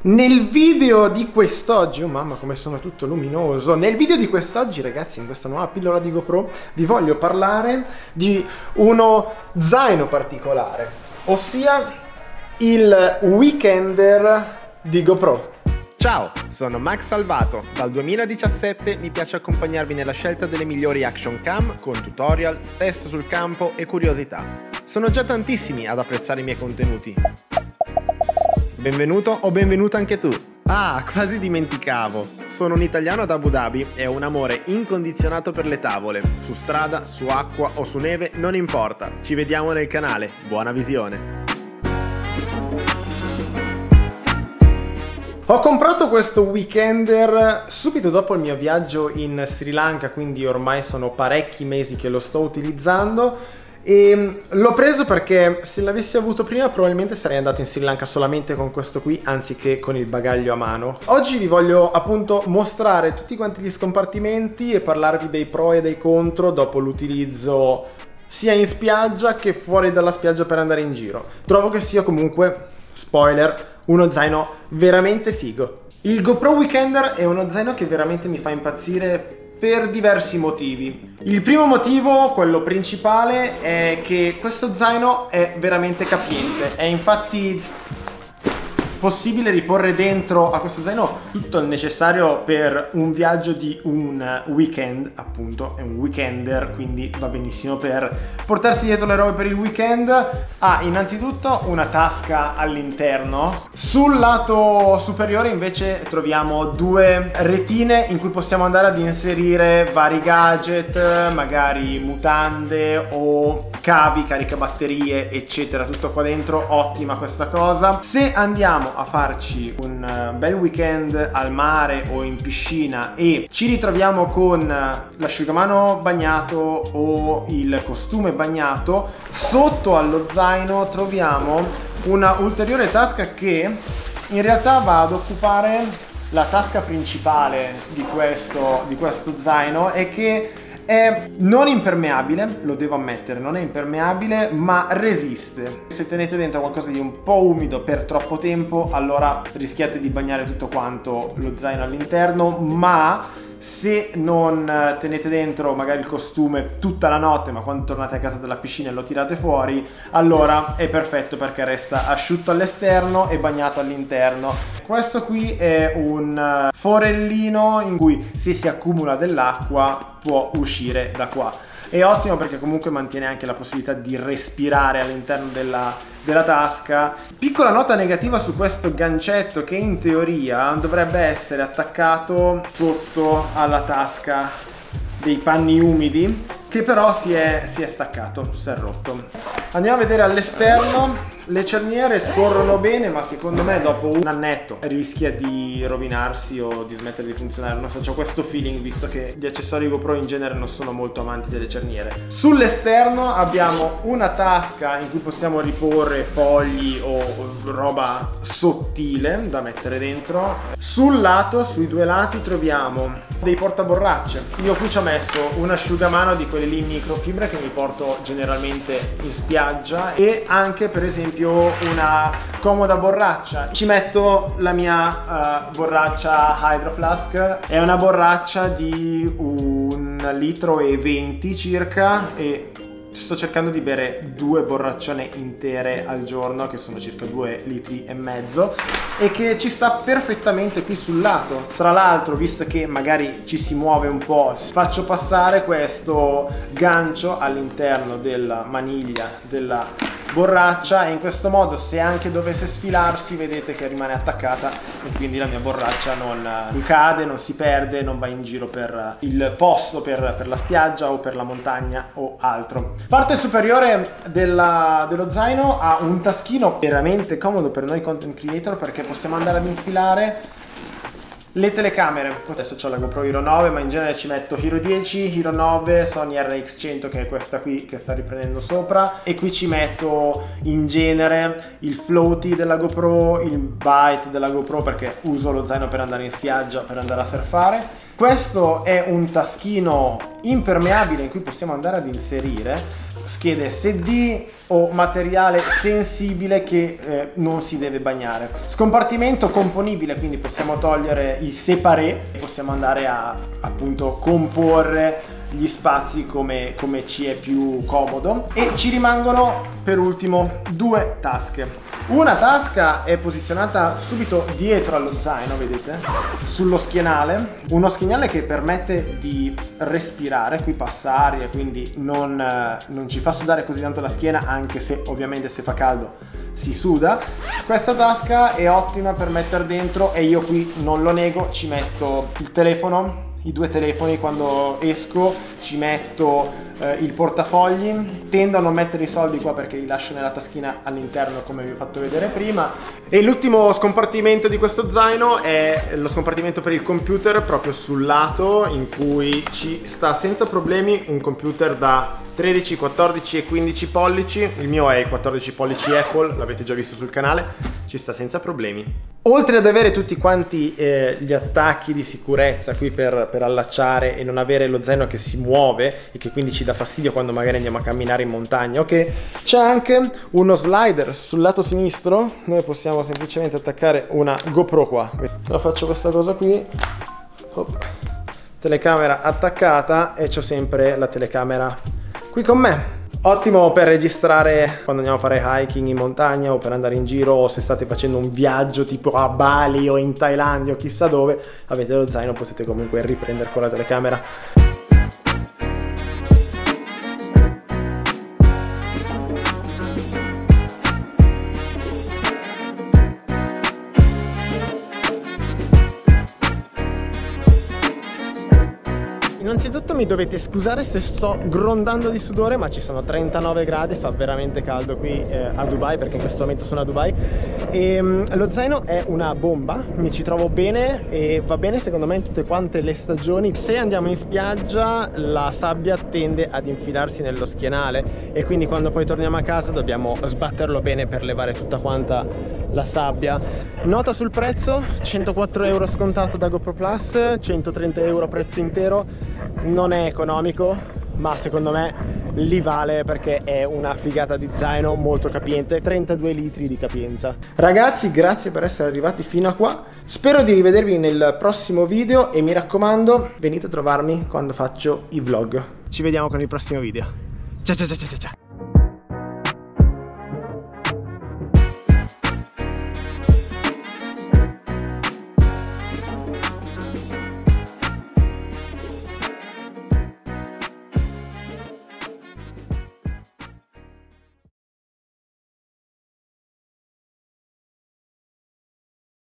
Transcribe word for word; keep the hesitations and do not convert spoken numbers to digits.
Nel video di quest'oggi, oh mamma come sono tutto luminoso, nel video di quest'oggi ragazzi, in questa nuova pillola di GoPro, vi voglio parlare di uno zaino particolare, ossia il Weekender di GoPro. Ciao, sono Max Salvato. Dal duemiladiciassette mi piace accompagnarvi nella scelta delle migliori action cam con tutorial, test sul campo e curiosità. Sono già tantissimi ad apprezzare i miei contenuti. Benvenuto o benvenuta anche tu. Ah, quasi dimenticavo. Sono un italiano ad Abu Dhabi e ho un amore incondizionato per le tavole. Su strada, su acqua o su neve, non importa. Ci vediamo nel canale. Buona visione. Ho comprato questo Weekender subito dopo il mio viaggio in Sri Lanka, quindi ormai sono parecchi mesi che lo sto utilizzando. E l'ho preso perché se l'avessi avuto prima probabilmente sarei andato in Sri Lanka solamente con questo qui anziché con il bagaglio a mano. Oggi vi voglio appunto mostrare tutti quanti gli scompartimenti e parlarvi dei pro e dei contro dopo l'utilizzo sia in spiaggia che fuori dalla spiaggia per andare in giro. Trovo che sia comunque, spoiler, uno zaino veramente figo. Il GoPro Weekender è uno zaino che veramente mi fa impazzire per diversi motivi. Il primo motivo, quello principale, è che questo zaino è veramente capiente. È infatti possibile riporre dentro a questo zaino tutto il necessario per un viaggio di un weekend, appunto, è un weekender, quindi va benissimo per portarsi dietro le robe per il weekend. Ha innanzitutto una tasca all'interno. Sul lato superiore invece troviamo due retine in cui possiamo andare ad inserire vari gadget, magari mutande o cavi, caricabatterie, eccetera, tutto qua dentro. Ottima questa cosa. Se andiamo a farci un bel weekend al mare o in piscina e ci ritroviamo con l'asciugamano bagnato o il costume bagnato, sotto allo zaino troviamo una ulteriore tasca che in realtà va ad occupare la tasca principale di questo, di questo zaino e che è non impermeabile, lo devo ammettere, non è impermeabile, ma resiste. Se tenete dentro qualcosa di un po' umido per troppo tempo, allora rischiate di bagnare tutto quanto lo zaino all'interno, ma se non tenete dentro magari il costume tutta la notte, ma quando tornate a casa dalla piscina e lo tirate fuori, allora è perfetto perché resta asciutto all'esterno e bagnato all'interno. Questo qui è un forellino in cui se si accumula dell'acqua può uscire da qua. È ottimo perché comunque mantiene anche la possibilità di respirare all'interno della, della tasca. Piccola nota negativa su questo gancetto che in teoria dovrebbe essere attaccato sotto alla tasca dei panni umidi, che però si è, si è staccato, si è rotto. Andiamo a vedere all'esterno. Le cerniere scorrono bene, ma secondo me dopo un annetto rischia di rovinarsi o di smettere di funzionare. Non so, ho questo feeling visto che gli accessori GoPro in genere non sono molto amanti delle cerniere. Sull'esterno abbiamo una tasca in cui possiamo riporre fogli o roba sottile da mettere dentro. Sul lato, sui due lati, troviamo dei portaborracce. Io qui ci ho messo un asciugamano di quelli lì in microfibra che mi porto generalmente in spiaggia e anche per esempio una comoda borraccia. Ci metto la mia uh, borraccia Hydro Flask, è una borraccia di un litro e venti circa e sto cercando di bere due borraccione intere al giorno, che sono circa due litri e mezzo, e che ci sta perfettamente qui sul lato. Tra l'altro, visto che magari ci si muove un po', faccio passare questo gancio all'interno della maniglia della borraccia e in questo modo, se anche dovesse sfilarsi, vedete che rimane attaccata e quindi la mia borraccia non, non cade, non si perde, non va in giro per il posto, per, per la spiaggia o per la montagna o altro. Parte superiore della, dello zaino ha un taschino veramente comodo per noi content creator perché possiamo andare ad infilare le telecamere. Adesso ho la GoPro Hero nove, ma in genere ci metto Hero dieci, Hero nove, Sony R X cento, che è questa qui che sta riprendendo sopra, e qui ci metto in genere il floaty della GoPro, il bite della GoPro perché uso lo zaino per andare in spiaggia, per andare a surfare. Questo è un taschino impermeabile in cui possiamo andare ad inserire schede S D o materiale sensibile che eh, non si deve bagnare. Scompartimento componibile, quindi possiamo togliere i separé e possiamo andare a appunto comporre gli spazi come, come ci è più comodo. E ci rimangono per ultimo due tasche. Una tasca è posizionata subito dietro allo zaino, vedete, sullo schienale, uno schienale che permette di respirare, qui passa aria, quindi non, non ci fa sudare così tanto la schiena, anche se ovviamente se fa caldo si suda. Questa tasca è ottima per mettere dentro, e io qui non lo nego, ci metto il telefono, i due telefoni quando esco, ci metto eh, il portafogli. Tendo a non mettere i soldi qua perché li lascio nella taschina all'interno, come vi ho fatto vedere prima. E l'ultimo scompartimento di questo zaino è lo scompartimento per il computer, proprio sul lato, in cui ci sta senza problemi un computer da tredici, quattordici e quindici pollici. Il mio è il quattordici pollici Apple, l'avete già visto sul canale, ci sta senza problemi. Oltre ad avere tutti quanti eh, gli attacchi di sicurezza qui per, per allacciare e non avere lo zaino che si muove e che quindi ci dà fastidio quando magari andiamo a camminare in montagna, ok? C'è anche uno slider sul lato sinistro, noi possiamo semplicemente attaccare una GoPro qua. Io faccio questa cosa qui, Hop. Telecamera attaccata, e c'ho sempre la telecamera qui con me. Ottimo per registrare quando andiamo a fare hiking in montagna o per andare in giro, o se state facendo un viaggio tipo a Bali o in Thailandia o chissà dove, avete lo zaino, potete comunque riprendere con la telecamera. Innanzitutto mi dovete scusare se sto grondando di sudore, ma ci sono trentanove gradi, fa veramente caldo qui eh, a Dubai, perché in questo momento sono a Dubai. E, um, lo zaino è una bomba, mi ci trovo bene e va bene secondo me in tutte quante le stagioni. Se andiamo in spiaggia la sabbia tende ad infilarsi nello schienale, e quindi quando poi torniamo a casa dobbiamo sbatterlo bene per levare tutta quanta la sabbia. Nota sul prezzo: centoquattro euro scontato da GoPro Plus, centotrenta euro prezzo intero. Non è economico, ma secondo me li vale, perché è una figata di zaino molto capiente, trentadue litri di capienza. Ragazzi, grazie per essere arrivati fino a qua, spero di rivedervi nel prossimo video e mi raccomando, venite a trovarmi quando faccio i vlog. Ci vediamo con il prossimo video. Ciao ciao ciao ciao ciao.